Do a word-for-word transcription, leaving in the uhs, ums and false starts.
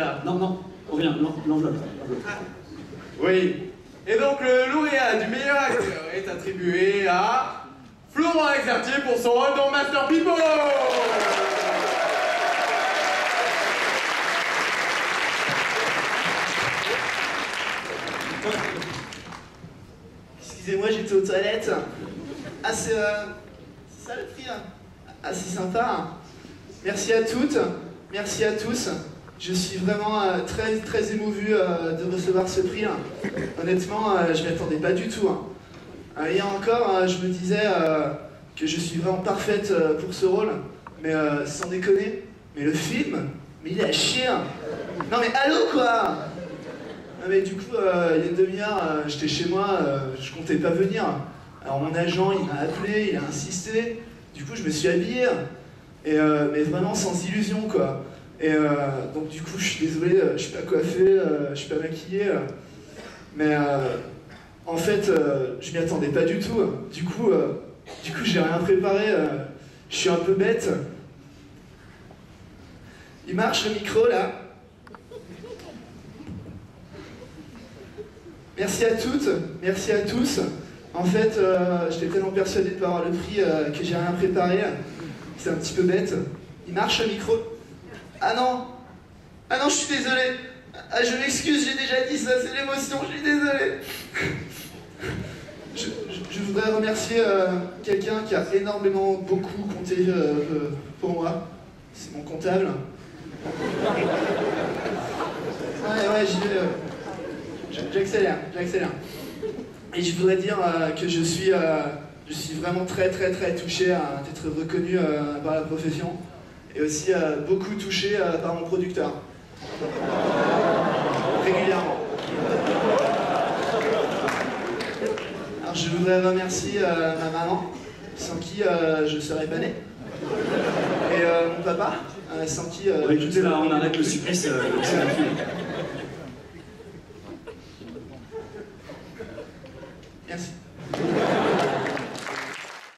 là. Non, non, on revient, l'enveloppe. Ah. Oui. Et donc le lauréat du meilleur acteur est attribué à Florent Exertier pour son rôle dans Master People. Excusez-moi, j'étais aux toilettes. Ah, c'est euh, ça le prix, hein. Ah, c'est sympa. Hein. Merci à toutes, merci à tous. Je suis vraiment euh, très très émouvu euh, de recevoir ce prix. Hein. Honnêtement, euh, je m'y attendais pas du tout. Hein. Euh, hier encore, euh, je me disais euh, que je suis vraiment parfaite euh, pour ce rôle. Mais euh, sans déconner, mais le film, mais il est à chier. Hein. Non mais allô quoi. Non mais du coup, euh, il y a une demi-heure, euh, j'étais chez moi, euh, je comptais pas venir. Alors mon agent, il m'a appelé, il a insisté. Du coup, je me suis habillé. Et euh, mais vraiment sans illusion quoi. Et euh, donc du coup, je suis désolé, euh, je suis pas coiffé, euh, je suis pas maquillé. Euh, mais euh, en fait, euh, je m'y attendais pas du tout. Du coup, euh, du coup, j'ai rien préparé. Euh, je suis un peu bête. Il marche le micro là. Merci à toutes, merci à tous. En fait, euh, j'étais tellement persuadé de pas avoir le prix euh, que j'ai rien préparé. C'est un petit peu bête. Il marche le micro. Ah non. Ah non, je suis désolé. Ah, je m'excuse, j'ai déjà dit ça, c'est l'émotion, je suis désolé. Je, je, je voudrais remercier euh, quelqu'un qui a énormément beaucoup compté euh, euh, pour moi. C'est mon comptable. Ouais, ouais, j'y vais. Euh, j'accélère, j'accélère. Et je voudrais dire euh, que je suis, euh, je suis vraiment très très très touché à d'être reconnu euh, par la profession. Et aussi euh, beaucoup touché euh, par mon producteur. Régulièrement. Alors je voudrais remercier euh, ma maman, sans qui euh, je serais pas né. Et euh, mon papa, euh, sans qui... Euh, Bon, écoutez, là, on arrête le supplice, euh, c'est la fille.